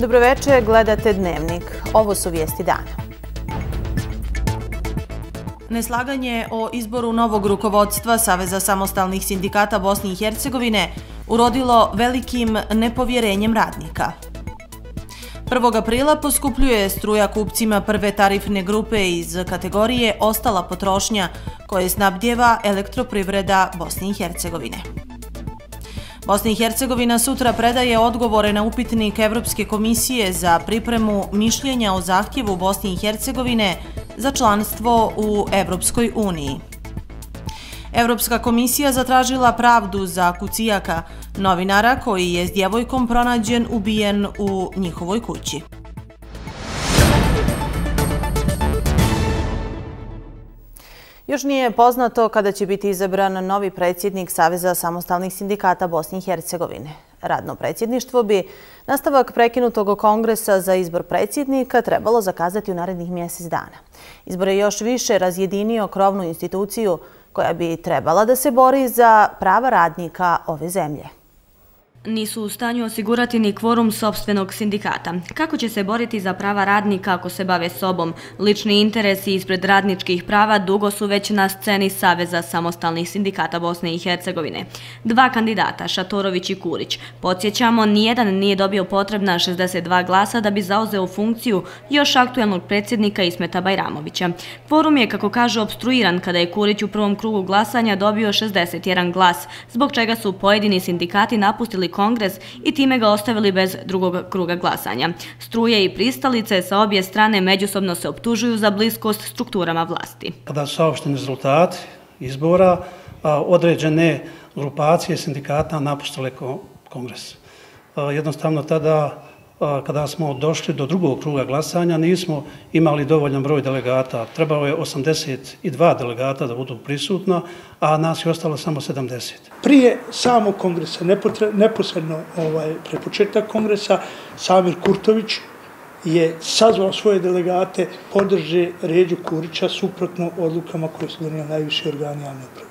Dobroveče, gledate Dnevnik. Ovo su vijesti dana. Neslaganje o izboru novog rukovodstva Saveza samostalnih sindikata Bosne i Hercegovine urodilo velikim nepovjerenjem radnika. 1. aprila poskupljuje struja kupcima prve tarifne grupe iz kategorije ostala potrošnja koje snabdjeva Elektroprivreda Bosne i Hercegovine. Bosna i Hercegovina sutra predaje odgovore na upitnik Evropske komisije za pripremu mišljenja o zahtjevu Bosne i Hercegovine za članstvo u Evropskoj uniji. Evropska komisija zatražila pravdu za Kucijaka, novinara koji je s djevojkom pronađen ubijen u njihovoj kući. Još nije poznato kada će biti izabran novi predsjednik Saveza samostalnih sindikata Bosne i Hercegovine. Radno predsjedništvo bi nastavak prekinutog kongresa za izbor predsjednika trebalo zakazati u narednih mjesec dana. Izbor je još više razjedinio krovnu instituciju koja bi trebala da se bori za prava radnika ove zemlje. Nisu u stanju osigurati ni kvorum sopstvenog sindikata. Kako će se boriti za prava radnika ako se bave sobom? Lični interesi ispred radničkih prava dugo su već na sceni Saveza samostalnih sindikata Bosne i Hercegovine. Dva kandidata, Šatorović i Kurić. Podsjećamo, nijedan nije dobio potrebna 62 glasa da bi zauzeo funkciju još aktuelnog predsjednika Ismeta Bajramovića. Kvorum je, kako kaže, opstruiran kada je Kurić u prvom krugu glasanja dobio 61 glas, zbog čega su pojedini sindikati napustili kongres i time ga ostavili bez drugog kruga glasanja. Struje i pristalice sa obje strane međusobno se optužuju za bliskost strukturama vlasti. Kada su saopšteni rezultati izbora, određene grupacije sindikata napustile kongres. Jednostavno tada, kada smo došli do drugog kruga glasanja, nismo imali dovoljan broj delegata. Trebalo je 82 delegata da budu prisutna, a nas je ostalo samo 70. Prije samog kongresa, neposredno pre početka kongresa, Samir Kurtović je sazvao svoje delegate podrže Ređu Kurića suprotno odlukama koje su donijeli najviši organi javne uprave.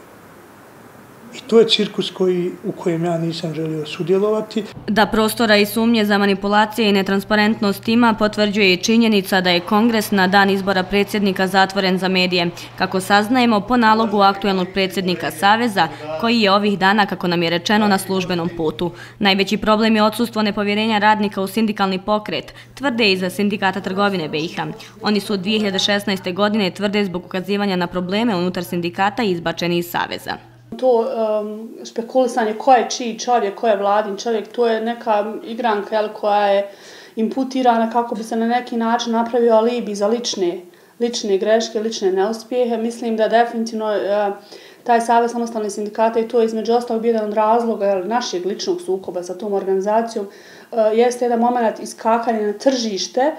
I to je cirkus u kojem ja nisam želio sudjelovati. Da prostora i sumnje za manipulacije i netransparentnost ima, potvrđuje i činjenica da je kongres na dan izbora predsjednika zatvoren za medije. Kako saznajemo, po nalogu aktuelnog predsjednika Saveza, koji je ovih dana, kako nam je rečeno, na službenom putu. Najveći problem je odsustvo nepovjerenja radnika u sindikalni pokret, tvrde iza Sindikata trgovine BiH. Oni su od 2016. godine, tvrde, zbog ukazivanja na probleme unutar sindikata izbačeni iz Saveza. To špekulisanje ko je čiji čovjek, ko je vladin čovjek, to je neka igranka koja je imputirana kako bi se na neki način napravio alibi za lične greške, lične neuspjehe. Mislim da definitivno taj Savez samostalnih sindikata, i to je između ostalog jedan od razloga našeg ličnog sukoba sa tom organizacijom, jeste jedan moment iskakanja na tržište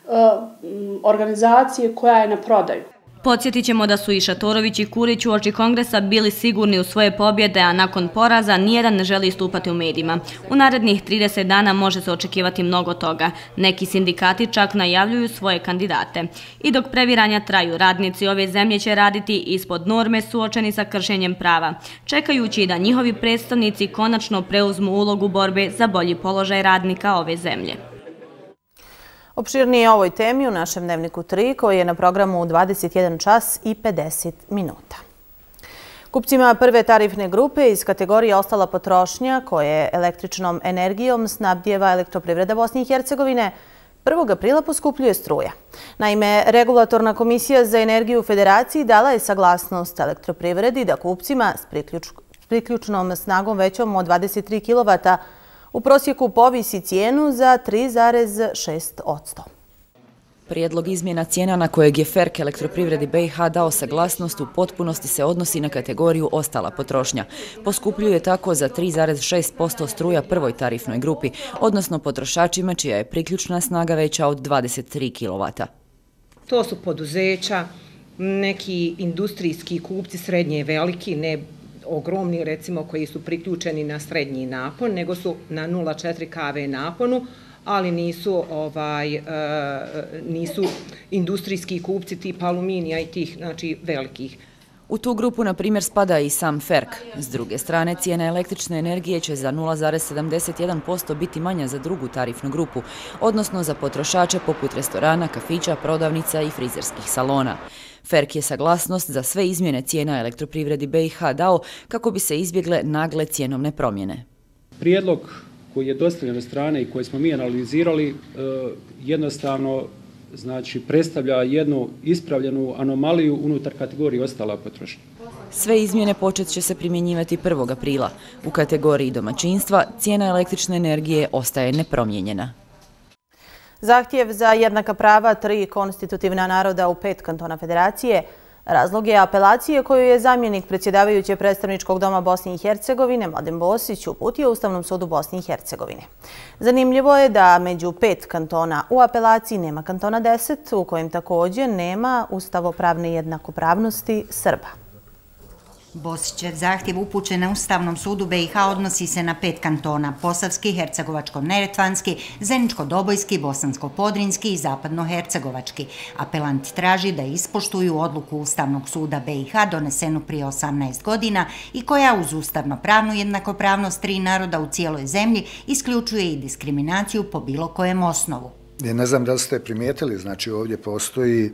organizacije koja je na prodaju. Podsjetit ćemo da su i Šatorović i Kurić uoči kongresa bili sigurni u svoje pobjede, a nakon poraza nijedan ne želi istupati u medijima. U narednih 30 dana može se očekivati mnogo toga. Neki sindikati čak najavljuju svoje kandidate. I dok previranja traju, radnici ove zemlje će raditi ispod norme suočeni sa kršenjem prava, čekajući da njihovi predstavnici konačno preuzmu ulogu borbe za bolji položaj radnika ove zemlje. Opširnije o ovoj temi u našem Dnevniku 3 koji je na programu u 21 čas i 50 minuta. Kupcima prve tarifne grupe iz kategorije ostala potrošnja koje električnom energijom snabdjeva Elektroprivreda Bosne i Hercegovine 1. aprila poskupljuje struja. Naime, Regulatorna komisija za energiju u Federaciji dala je saglasnost Elektroprivredi da kupcima s priključnom snagom većom od 23 kW u prosjeku povisi cijenu za 3,6%. Prijedlog izmjena cijena na kojeg je FERK Elektroprivredi BiH dao saglasnost u potpunosti se odnosi na kategoriju ostala potrošnja. Poskupljuje tako za 3,6% struja prvoj tarifnoj grupi, odnosno potrošačima čija je priključna snaga veća od 23 kW. To su poduzeća, neki industrijski kupci srednje i veliki, ne ogromni, recimo, koji su priključeni na srednji napon, nego su na 0,4 kW naponu, ali nisu industrijski kupci tipa aluminija i tih, znači, velikih. U tu grupu, na primjer, spada i sam FERK. S druge strane, cijena električne energije će za 0,71% biti manja za drugu tarifnu grupu, odnosno za potrošače poput restorana, kafića, prodavnica i frizerskih salona. FERK je saglasnost za sve izmjene cijena Elektroprivredi BiH dao kako bi se izbjegle nagle cjenovne promjene. Prijedlog koji je dostavljen od strane i koji smo mi analizirali jednostavno predstavlja jednu ispravljenu anomaliju unutar kategorije ostala potrošnja. Sve izmjene počet će se primjenjivati 1. aprila. U kategoriji domaćinstva cijena električne energije ostaje nepromijenjena. Zahtjev za jednaka prava 3 konstitutivna naroda u 5 kantona federacije razlog je apelacije koju je zamjenik predsjedavajuće predstavničkog doma Bosne i Hercegovine Mladen Bosić uputio Ustavnom sudu Bosne i Hercegovine. Zanimljivo je da među 5 kantona u apelaciji nema kantona 10, u kojem također nema ustavopravne jednakopravnosti Srba. Bosićev zahtjev upućen na Ustavnom sudu BiH odnosi se na 5 kantona: Posavski, Hercegovačko-neretvanski, Zeničko-dobojski, Bosansko-podrinski i Zapadno-hercegovački. Apelant traži da ispoštuju odluku Ustavnog suda BiH donesenu prije 18 godina i koja uz ustavno-pravnu jednakopravnost 3 naroda u cijeloj zemlji isključuje i diskriminaciju po bilo kojem osnovu. Ne znam da li ste primijetili, znači ovdje postoji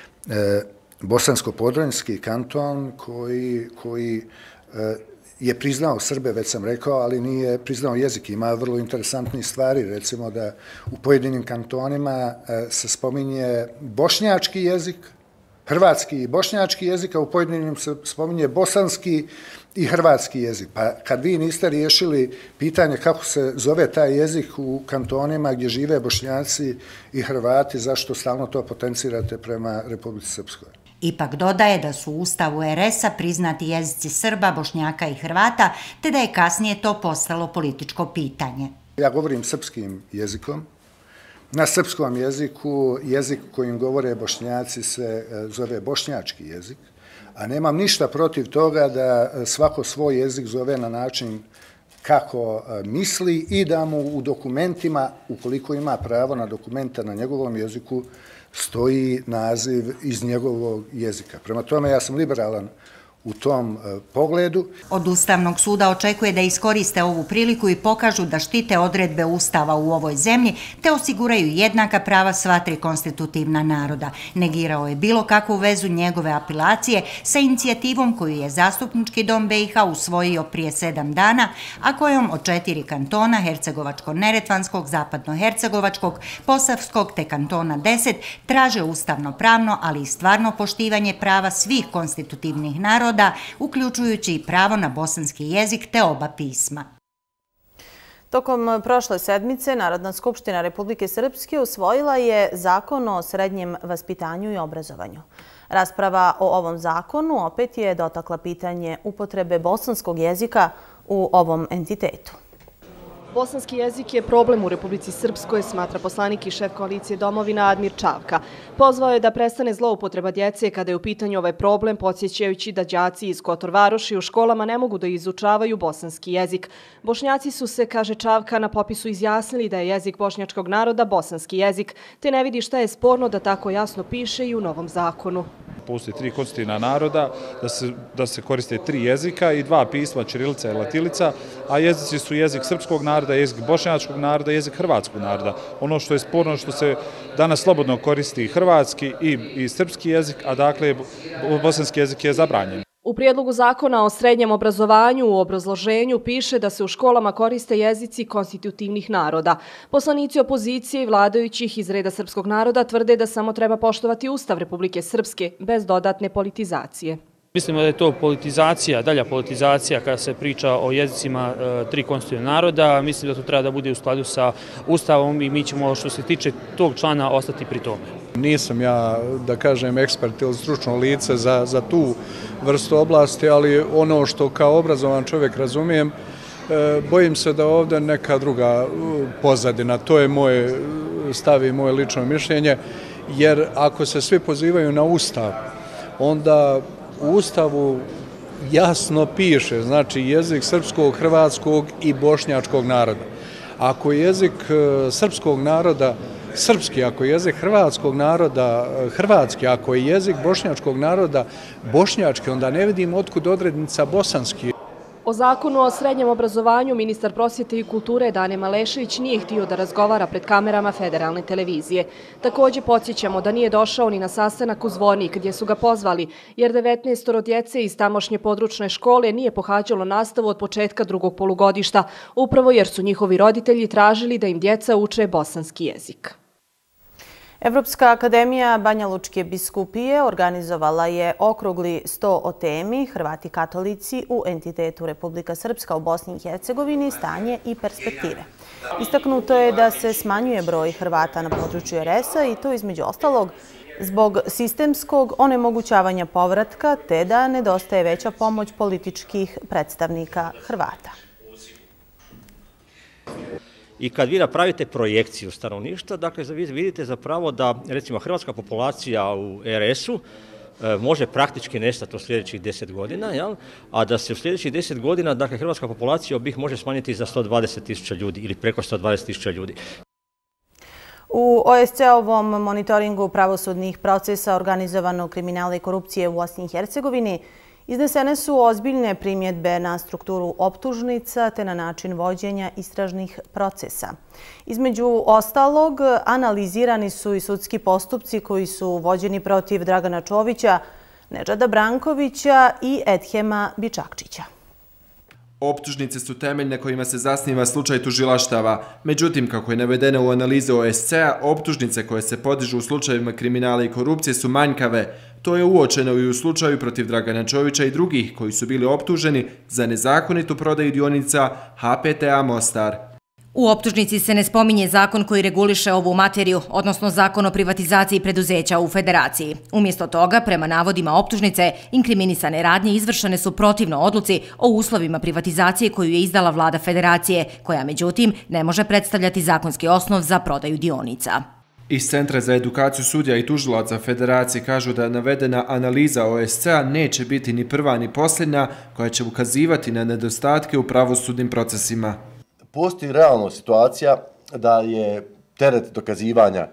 Bosansko-podrinski kanton koji je priznao Srbe, već sam rekao, ali nije priznao jezik. Ima vrlo interesantnih stvari, recimo da u pojedinim kantonima se spominje bošnjački jezik, hrvatski i bošnjački jezik, a u pojedinim se spominje bosanski i hrvatski jezik. Pa kad vi niste riješili pitanje kako se zove taj jezik u kantonima gdje žive Bošnjaci i Hrvati, zašto stalno to potencirate prema Republici Srpskoj? Ipak dodaje da su u Ustavu RS-a priznati jezici Srba, Bošnjaka i Hrvata, te da je kasnije to postalo političko pitanje. Ja govorim srpskim jezikom. Na srpskom jeziku, jezik kojim govore Bošnjaci se zove bošnjački jezik, a nemam ništa protiv toga da svako svoj jezik zove na način kako misli i da mu u dokumentima, ukoliko ima pravo na dokumenta na njegovom jeziku, stoji naziv iz njegovog jezika. Prema tome, ja sam liberalan u tom pogledu. Od Ustavnog suda očekuje da iskoriste ovu priliku i pokažu da štite odredbe Ustava u ovoj zemlji te osiguraju jednaka prava sva 3 konstitutivna naroda. Negirao je bilo kakvu vezu njegove apelacije sa inicijativom koju je Zastupnički dom BiH usvojio prije 7 dana, a kojom od 4 kantona Hercegovačko-neretvanskog, Zapadno-hercegovačkog, Posavskog te kantona 10 traže ustavno-pravno, ali i stvarno poštivanje prava svih konstitutivnih naroda, uključujući i pravo na bosanski jezik te oba pisma. Tokom prošle sedmice Narodna skupština Republike Srpske usvojila je Zakon o srednjem vaspitanju i obrazovanju. Rasprava o ovom zakonu opet je dotakla pitanje upotrebe bosanskog jezika u ovom entitetu. Bosanski jezik je problem u Republici Srpskoj, smatra poslanik i šef koalicije Domovina Admir Čavka. Pozvao je da prestane zloupotreba djece kada je u pitanju ovaj problem, podsjećajući da đaci iz Kotor Varoši u školama ne mogu da izučavaju bosanski jezik. Bošnjaci su se, kaže Čavka, na popisu izjasnili da je jezik bošnjačkog naroda bosanski jezik, te ne vidi šta je sporno da tako jasno piše i u novom zakonu. Postoji 3 konstitutivna naroda, da se koriste 3 jezika i 2 pisma, ćirilica i latilica, a jezici su jezik srpskog naroda, jezik bošnjačkog naroda, jezik hrvatskog naroda. Ono što je sporno što se danas slobodno koristi hrvatski i srpski jezik, a dakle bosanski jezik je zabranjen. U prijedlogu zakona o srednjem obrazovanju u obrazloženju piše da se u školama koriste jezici konstitutivnih naroda. Poslanici opozicije i vladajućih iz reda srpskog naroda tvrde da samo treba poštovati Ustav Republike Srpske bez dodatne politizacije. Mislimo da je to politizacija, dalja politizacija kada se priča o jezicima 3 konstitutivna naroda. Mislim da to treba da bude u skladu sa Ustavom i mi ćemo što se tiče tog člana ostati pri tome. Nisam ja, da kažem, ekspert ili stručno lice za tu vrstu oblasti, ali ono što kao obrazovan čovjek razumijem, bojim se da ovdje neka druga pozadina. To je moj stav i moje lično mišljenje, jer ako se svi pozivaju na Ustav, onda u Ustavu jasno piše, znači jezik srpskog, hrvatskog i bošnjačkog naroda. Ako je jezik srpskog naroda srpski ako je jezik hrvatskog naroda, hrvatski ako je jezik bošnjačkog naroda, bošnjački, onda ne vidim otkud odrednica bosanski. O zakonu o srednjem obrazovanju ministar prosvjete i kulture Dane Malešević nije htio da razgovara pred kamerama federalne televizije. Također podsjećamo da nije došao ni na sastanak u Zvornik gdje su ga pozvali, jer 19 djece iz tamošnje područne škole nije pohađalo nastavu od početka drugog polugodišta, upravo jer su njihovi roditelji tražili da im djeca uče bosanski jezik. Evropska akademija Banja Lučke biskupije organizovala je okrugli sto o temi Hrvati katolici u entitetu Republika Srpska u Bosni i Hercegovini, stanje i perspektive. Istaknuto je da se smanjuje broj Hrvata na području RS-a i to između ostalog zbog sistemskog onemogućavanja povratka te da nedostaje veća pomoć političkih predstavnika Hrvata. I kad vi napravite projekciju stanovništva, dakle vi vidite zapravo da recimo hrvatska populacija u RS-u može praktički nestati u sljedećih 10 godina, a da se u sljedećih 10 godina dakle, hrvatska populacija BiH može smanjiti za 120.000 ljudi ili preko 120.000 ljudi. U OSCE-ovom monitoringu pravosudnih procesa organizovanog kriminala i korupcije u Bosni i Hercegovini iznesene su ozbiljne primjedbe na strukturu optužnica te na način vođenja istražnih procesa. Između ostalog, analizirani su i sudski postupci koji su vođeni protiv Dragana Čovića, Nedžada Brankovića i Edhema Bičakčića. Optužnice su temelj na kojima se zasniva slučaj tužilaštava. Međutim, kako je navedeno u analizi OSCE-a, optužnice koje se podižu u slučajevima kriminala i korupcije su manjkave. To je uočeno i u slučaju protiv Dragana Čovića i drugih koji su bili optuženi za nezakonitu prodaju dionica HPTA Mostar. U optužnici se ne spominje zakon koji reguliše ovu materiju, odnosno zakon o privatizaciji preduzeća u Federaciji. Umjesto toga, prema navodima optužnice, inkriminisane radnje izvršene su protivno odluci o uslovima privatizacije koju je izdala vlada Federacije, koja međutim ne može predstavljati zakonski osnov za prodaju dionica. Iz Centra za edukaciju sudija i tužilaca Federacije kažu da navedena analiza OSCE-a neće biti ni prva ni posljednja koja će ukazivati na nedostatke u pravosudnim procesima. Postoji realna situacija da je teret dokazivanja,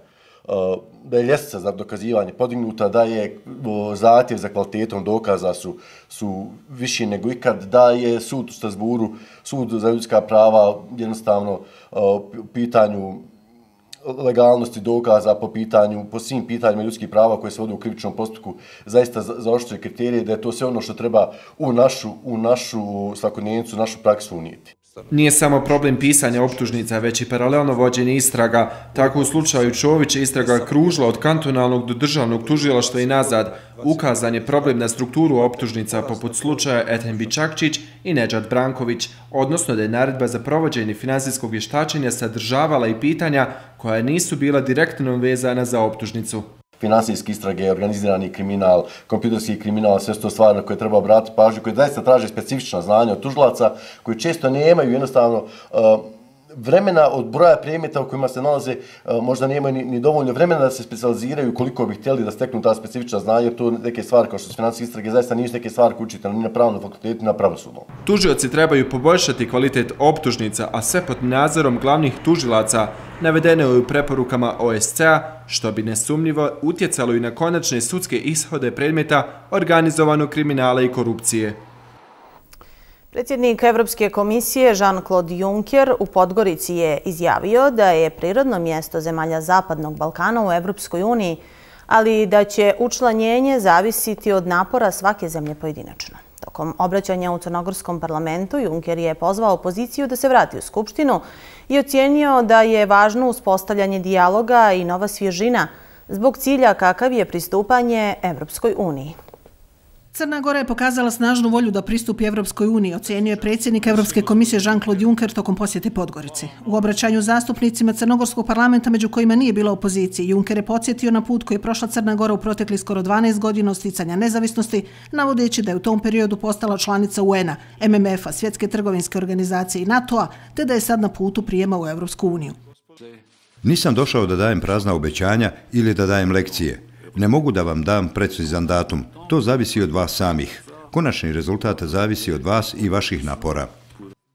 da je ljestvica za dokazivanje podignuta, da je zahtjev za kvalitetom dokaza su viši nego ikad, da je sud u Strasburu, sud za ljudska prava jednostavno u pitanju legalnosti dokaza po svim pitanjima ljudskih prava koje se vode u krivičnom postupku zaista zaoštruje kriterije, da je to sve ono što treba u našu svakodnevnicu, našu praksu unijeti. Nije samo problem pisanja optužnica, već i paralelno vođenje istraga. Tako u slučaju Čovića istraga kružila od kantonalnog do državnog tužilaštva i nazad. Ukazan je problem na strukturu optužnica poput slučaja Edhem Bičakčić i Nedžad Branković, odnosno da je naredba za provođenje finansijskog vještačenja sadržavala i pitanja koja nisu bila direktno vezana za optužnicu. Finansijske istrage, organizirani kriminal, kompjuterski kriminal, sve su to stvari na koje treba obratiti pažnju, koje zaista traže specifična znanja od tužilaca, koji često nemaju jednostavno vremena od broja predmeta u kojima se nalaze, možda nemaju ni dovoljno vremena da se specijaliziraju koliko bi htjeli da steknu ta specifična znanja, jer to neke stvari kao što su finansijske istrage zaista nisu neke stvari koje učite ni na pravnom fakultetu, ni na pravosudnom. Tužioci trebaju poboljšati kvalitet optužnica, a sve pod nadzorom glavnih tužilaca, navedeno je u preporukama OSCE-a, što bi nesumnjivo utjecalo i na konačne sudske ishode predmeta organizovanog kriminala i korupcije. Predsjednik Evropske komisije Jean-Claude Juncker u Podgorici je izjavio da je prirodno mjesto zemalja Zapadnog Balkana u Evropskoj uniji, ali da će učlanjenje zavisiti od napora svake zemlje pojedinačno. Tokom obraćanja u Crnogorskom parlamentu Juncker je pozvao opoziciju da se vrati u Skupštinu i ocijenio da je važno uspostavljanje dijaloga i nova svježina zbog cilja kakav je pristupanje Evropskoj uniji. Crna Gora je pokazala snažnu volju da pristupi Evropskoj uniji, ocenio je predsjednik Evropske komisije Jean-Claude Juncker tokom posjete Podgorici. U obraćanju zastupnicima Crnogorskog parlamenta, među kojima nije bilo opozicije, Juncker je podsjetio na put koji je prošla Crna Gora u protekli skoro 12 godina od sticanja nezavisnosti, navodeći da je u tom periodu postala članica UN-a, MMF-a, Svjetske trgovinske organizacije i NATO-a, te da je sad na putu prijema u Evropsku uniju. Nisam došao da dajem prazna obećanja ili da dajem lekcije. Ne mogu da vam dam precizan datum. To zavisi od vas samih. Konačni rezultat zavisi od vas i vaših napora.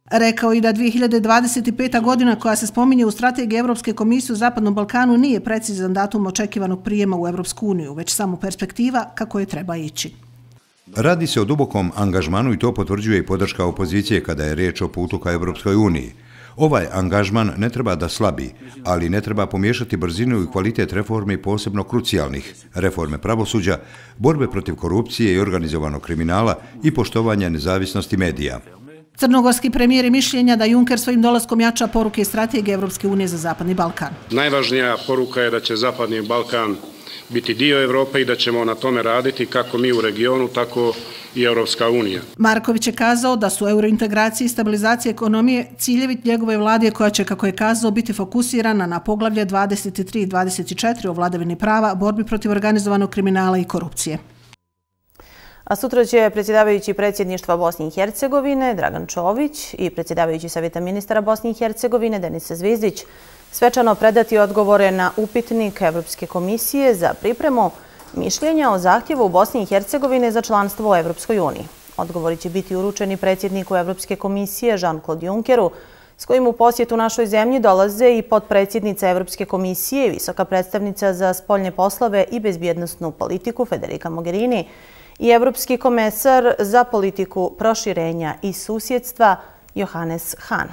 Rekao i da 2025. godina koja se spominje u strategiji Evropske komisije u Zapadnom Balkanu nije precizan datum očekivanog prijema u Evropsku uniju, već samo perspektiva kako je treba ići. Radi se o dubokom angažmanu i to potvrđuje i podrška opozicije kada je riječ o putu ka Evropskoj uniji. Ovaj angažman ne treba da slabi, ali ne treba pomiješati brzinu i kvalitet reformi, posebno krucijalnih, reforme pravosuđa, borbe protiv korupcije i organizovanog kriminala i poštovanja nezavisnosti medija. Crnogorski premijer je mišljenja da Juncker svojim dolaskom jača poruke i strategije Evropske unije za Zapadni Balkan. Najvažnija poruka je da će Zapadni Balkan biti dio Evrope i da ćemo na tome raditi kako mi u regionu, tako i Evropska unija. Marković je kazao da su eurointegracije i stabilizacije ekonomije ciljevi njegove vlade koja će, kako je kazao, biti fokusirana na poglavlje 23 i 24 o vladavini prava, borbi protiv organizovanog kriminala i korupcije. A sutra će predsjedavajući predsjedništva Bosne i Hercegovine Dragan Čović i predsjedavajući Savjeta ministara Bosne i Hercegovine Denis Zvizdić svečano predati odgovore na upitnik Evropske komisije za pripremu mišljenja o zahtjevu Bosne i Hercegovine za članstvo u Evropskoj uniji. Odgovori će biti uručeni predsjedniku Evropske komisije Jean-Claude Junckeru, s kojim u posjetu našoj zemlji dolaze i potpredsjednica Evropske komisije i visoka predstavnica za spoljne poslove i bezbjednosnu politiku Federica Mogherini i Evropski komesar za politiku proširenja i susjedstva Johannes Hahn.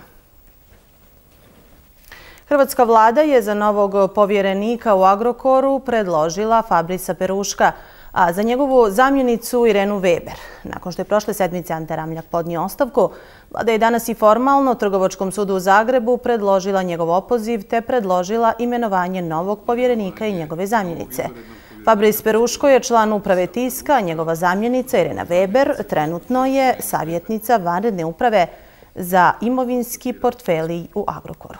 Hrvatska vlada je za novog povjerenika u Agrokoru predložila Fabrisa Peruška, a za njegovu zamjenicu Irenu Weber. Nakon što je prošle sedmice Ante Ramljak podnio ostavku, vlada je danas i formalno Trgovačkom sudu u Zagrebu predložila njegov opoziv te predložila imenovanje novog povjerenika i njegove zamjenice. Fabris Peruško je član uprave Tiska, a njegova zamjenica Irena Weber trenutno je savjetnica vanredne uprave za imovinski portfelij u Agrokoru.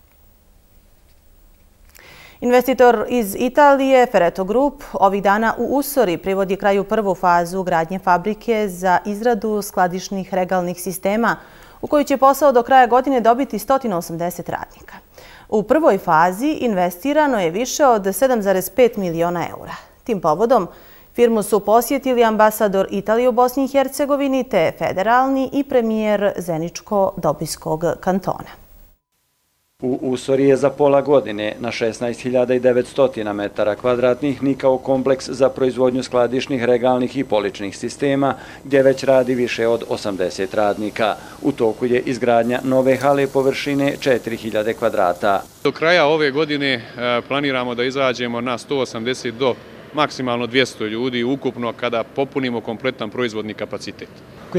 Investitor iz Italije, Ferretto Group, ovih dana u Usori privodi kraju prvu fazu gradnje fabrike za izradu skladišnih regalnih sistema u kojoj će posao do kraja godine dobiti 180 radnika. U prvoj fazi investirano je više od 7,5 miliona eura. Tim povodom firmu su posjetili ambasador Italije u Bosni i Hercegovini te federalni i premijer Zeničko-Dobojskog kantona. U Usori je za pola godine na 16.900 metara kvadratnih nikao kompleks za proizvodnju skladišnih, regalnih i poličnih sistema, gdje već radi više od 80 radnika. U toku je izgradnja nove hale površine 4000 kvadrata. Do kraja ove godine planiramo da izađemo na 180 do maksimalno 200 ljudi ukupno kada popunimo kompletan proizvodni kapacitet.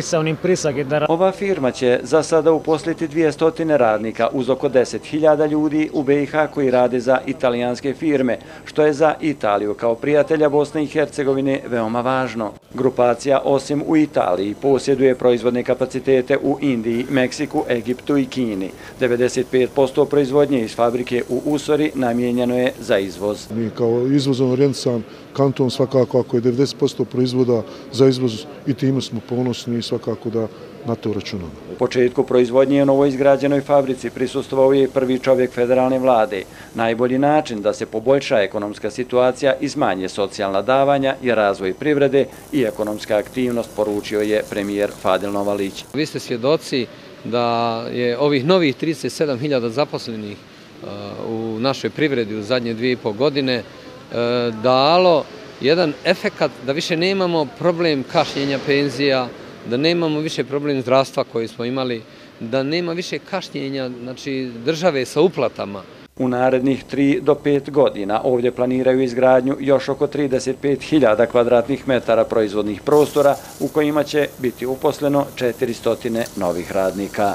Ova firma će za sada uposliti 200 radnika uz oko 10.000 ljudi u BiH koji rade za italijanske firme, što je za Italiju kao prijatelja Bosne i Hercegovine veoma važno. Grupacija osim u Italiji posjeduje proizvodne kapacitete u Indiji, Meksiku, Egiptu i Kini. 95% proizvodnje iz fabrike u Usori namijenjeno je za izvoz. Mi kao izvozom orijentiran kanton svakako ako je 90% proizvoda za izvoz i time smo ponosni i svakako da na to računamo. U početku proizvodnje u novoizgrađenoj fabrici prisustvovao je prvi čovjek federalne vlade. Najbolji način da se poboljša ekonomska situacija i smanje socijalna davanja je razvoj privrede i ekonomska aktivnost, poručio je premijer Fadil Novalić. Vi ste svjedoci da je ovih novih 37.000 zaposlenih u našoj privredi u zadnje 2,5 godine dalo jedan efekat da više nemamo problem kašnjenja penzija, da nemamo više problem zdravstva koji smo imali, da nema više kašnjenja države sa uplatama. U narednih 3 do 5 godina ovdje planiraju izgradnju još oko 35.000 kvadratnih metara proizvodnih prostora u kojima će biti uposleno 400 novih radnika.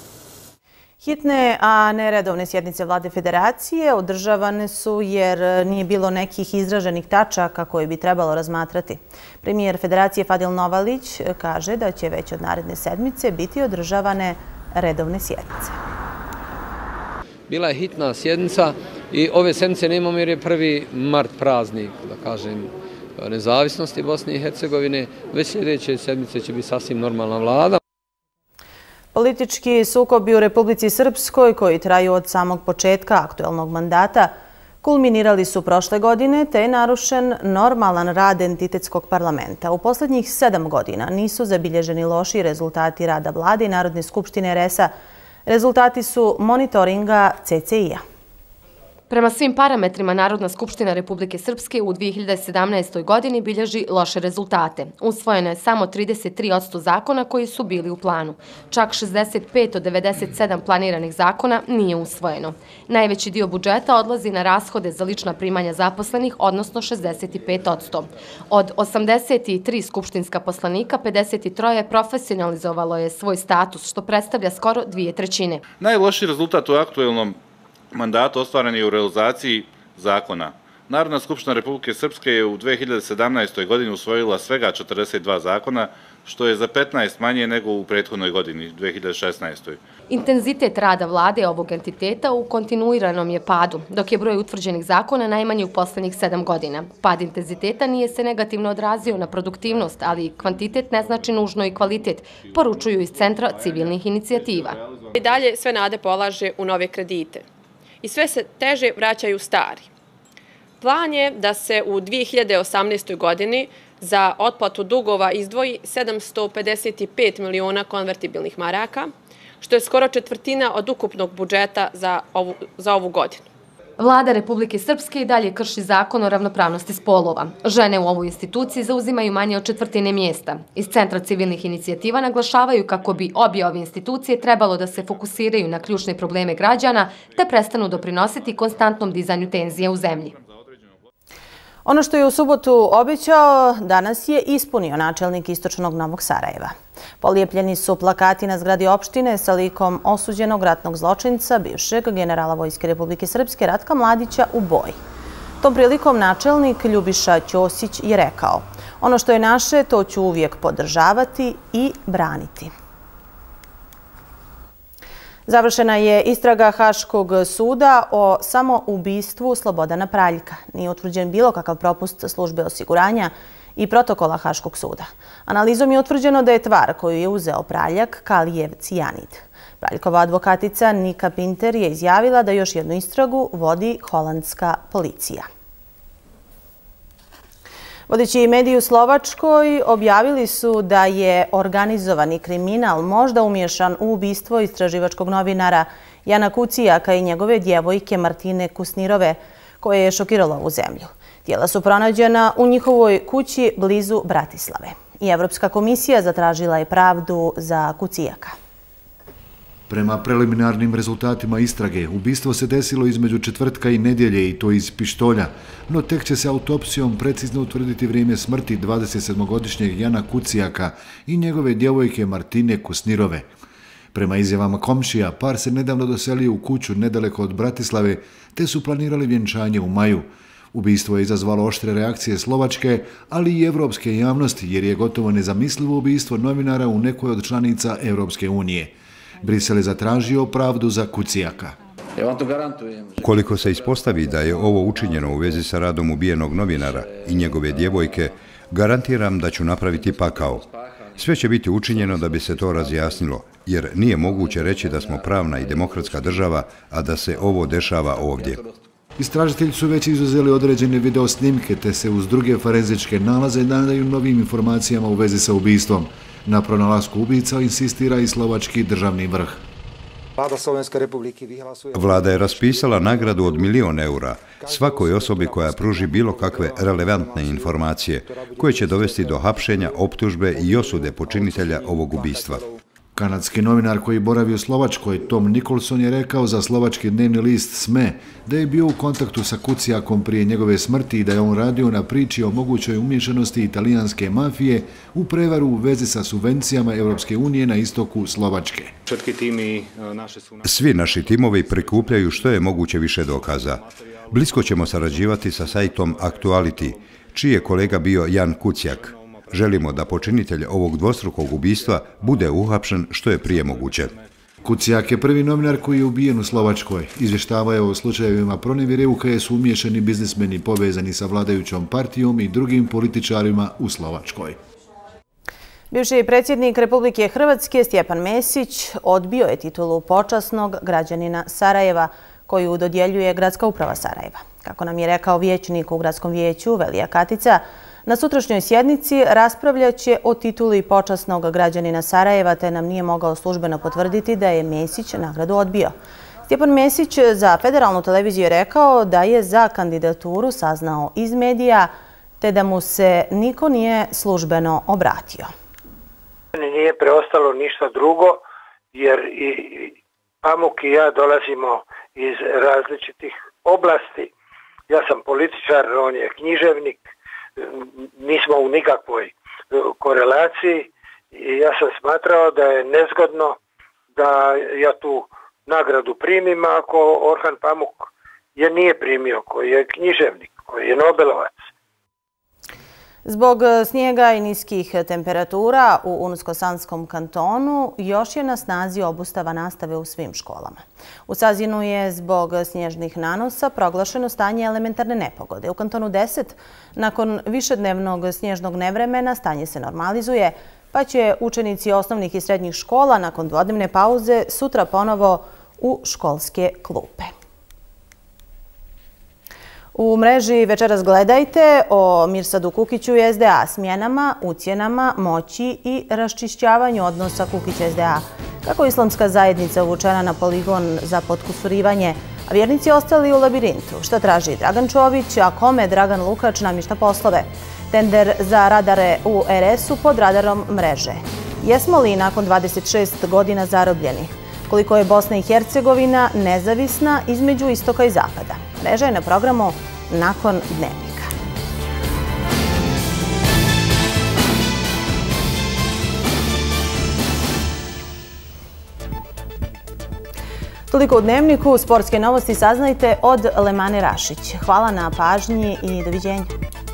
Hitne, a ne redovne sjednice vlade federacije održavane su jer nije bilo nekih izraženih tačaka koje bi trebalo razmatrati. Premijer federacije Fadil Novalić kaže da će već od naredne sedmice biti održavane redovne sjednice. Bila je hitna sjednica i ove sedmice nemamo jer je 1. mart praznik, da kažem, nezavisnosti Bosne i Hercegovine. Već sljedeće sedmice će biti sasvim normalna vlada. Politički sukobi u Republici Srpskoj, koji traju od samog početka aktuelnog mandata, kulminirali su prošle godine te je narušen normalan rad entitetskog parlamenta. U posljednjih 7 godina nisu zabilježeni loši rezultati rada vlade i Narodne skupštine RS-a. Rezultati su monitoringa CCI-a. Prema svim parametrima Narodna skupština Republike Srpske u 2017. godini bilježi loše rezultate. Usvojeno je samo 33% zakona koji su bili u planu. Čak 65 od 97 planiranih zakona nije usvojeno. Najveći dio budžeta odlazi na rashode za lična primanja zaposlenih, odnosno 65%. Od 83 skupštinska poslanika, 53 profesionalizovalo je svoj status, što predstavlja skoro 2/3. Najlošiji rezultat u aktuelnom mandatu ostvaren je u realizaciji zakona. Narodna skupština Republike Srpske je u 2017. godini usvojila svega 42 zakona, što je za 15 manje nego u prethodnoj godini, 2016. Intenzitet rada vlade ovog entiteta u kontinuiranom je padu, dok je broj utvrđenih zakona najmanji u poslednjih 7 godina. Pad intenziteta nije se negativno odrazio na produktivnost, ali kvantitet ne znači nužno i kvalitet, poručuju iz Centra civilnih inicijativa. I dalje sve nade polaže u nove kredite i sve se teže vraćaju stari. Plan je da se u 2018. godini za otplatu dugova izdvoji 755 miliona konvertibilnih maraka, što je skoro četvrtina od ukupnog budžeta za ovu godinu. Vlada Republike Srpske i dalje krši zakon o ravnopravnosti spolova. Žene u ovoj instituciji zauzimaju manje od 1/4 mjesta. Iz Centra civilnih inicijativa naglašavaju kako bi obje ove institucije trebalo da se fokusiraju na ključne probleme građana te prestanu doprinositi konstantnom dizanju tenzije u zemlji. Ono što je u subotu obećao, danas je ispunio načelnik Istočnog Novog Sarajeva. Polijepljeni su plakati na zgradi opštine sa likom osuđenog ratnog zločinca, bivšeg generala Vojske Republike Srpske Ratka Mladića u boji. Tom prilikom načelnik Ljubiša Ćosić je rekao: "Ono što je naše, to ću uvijek podržavati i braniti." Završena je istraga Haškog suda o samoubistvu Slobodana Praljka. Nije utvrđen bilo kakav propust službe osiguranja i protokola Haškog suda. Analizom je utvrđeno da je tvar koju je uzeo Praljak kalijev cijanid. Praljkova advokatica Nika Pinter je izjavila da još jednu istragu vodi holandska policija. Vodeći mediji u Slovačkoj objavili su da je organizovani kriminal možda umiješan u ubistvo istraživačkog novinara Jana Kucijaka i njegove djevojke Martine Kusnirove, koje je šokiralo ovu zemlju. Tijela su pronađena u njihovoj kući blizu Bratislave. I Evropska komisija zatražila je pravdu za Kucijaka. Prema preliminarnim rezultatima istrage, ubistvo se desilo između četvrtka i nedjelje i to iz pištolja, no tek će se autopsijom precizno utvrditi vrijeme smrti 27-godišnjeg Jana Kucijaka i njegove djevojke Martine Kusnirove. Prema izjavama komšija, par se nedavno doselio u kuću nedaleko od Bratislave, te su planirali vjenčanje u maju. Ubistvo je izazvalo oštre reakcije Slovačke, ali i evropske javnosti, jer je gotovo nezamislivo ubistvo novinara u nekoj od članica Evropske unije. Brisel je zatražio pravdu za Kucijaka. Koliko se ispostavi da je ovo učinjeno u vezi sa radom ubijenog novinara i njegove djevojke, garantiram da ću napraviti pakao. Sve će biti učinjeno da bi se to razjasnilo, jer nije moguće reći da smo pravna i demokratska država, a da se ovo dešava ovdje. Istražitelji su već izuzeli određene video snimke, te se uz druge forenzičke nalaze nadaju novim informacijama u vezi sa ubistvom. Na pronalasku ubica insistira i slovački državni vrh. Vlada je raspisala nagradu od 1.000.000 eura svakoj osobi koja pruži bilo kakve relevantne informacije koje će dovesti do hapšenja, optužbe i osude počinitelja ovog ubistva. Kanadski novinar koji boravi u Slovačkoj, Tom Nicholson, je rekao za slovački dnevni list SME da je bio u kontaktu sa Kucijakom prije njegove smrti i da je on radio na priči o mogućoj umiješanosti italijanske mafije u prevaru u vezi sa subvencijama Evropske unije na istoku Slovačke. Svi naši timovi prikupljaju što je moguće više dokaza. Blisko ćemo sarađivati sa sajtom Aktuality, čiji je kolega bio Jan Kucijak. Želimo da počinitelj ovog dvostrukog ubistva bude uhapšen što je prije moguće. Kucijak je prvi novinar koji je ubijen u Slovačkoj. Izvještava je o slučajevima pronevjere u koje su umiješani biznismeni povezani sa vladajućom partijom i drugim političarima u Slovačkoj. Bivši predsjednik Republike Hrvatske Stjepan Mesić odbio je titulu počasnog građanina Sarajeva, koju dodjeljuje Gradska uprava Sarajeva. Kako nam je rekao vijećnik u Gradskom vijeću Velija Katica, na sutrašnjoj sjednici raspravljaće o tituli počasnog građanina Sarajeva, te nam nije mogao službeno potvrditi da je Mesić nagradu odbio. Stjepan Mesić za federalnu televiziju je rekao da je za kandidaturu saznao iz medija, te da mu se niko nije službeno obratio. Nije preostalo ništa drugo, jer i Pamuk i ja dolazimo iz različitih oblasti. Ja sam političar, on je književnik, nismo u nikakvoj korelaciji i ja sam smatrao da je nezgodno da ja tu nagradu primim ako Orhan Pamuk je nije primio, koji je književnik, koji je Nobelovac. Zbog snijega i niskih temperatura u Unsko-Sanskom kantonu još je na snazi obustava nastave u svim školama. U Sazinu je zbog snježnih nanosa proglašeno stanje elementarne nepogode. U kantonu 10, nakon višednevnog snježnog nevremena, stanje se normalizuje, pa će učenici osnovnih i srednjih škola nakon dvodnevne pauze sutra ponovo u školske klupe. U mreži večeras gledajte o Mirsadu Kukiću i SDA, smjenama, ucjenama, moći i raščišćavanju odnosa Kukić-SDA. Kako islamska zajednica uvučena na poligon za potkusurivanje, a vjernici ostali u labirintu. Šta traži Dragan Čović, a kome Dragan Lukač namješta poslove? Tender za radare u RS-u pod radarom mreže. Jesmo li nakon 26 godina zarobljeni? Koliko je Bosna i Hercegovina nezavisna između istoka i zapada? Mreža je na programu nakon Dnevnika. Toliko u Dnevniku. Sportske novosti saznajte od Lemane Rašić. Hvala na pažnji i doviđenja.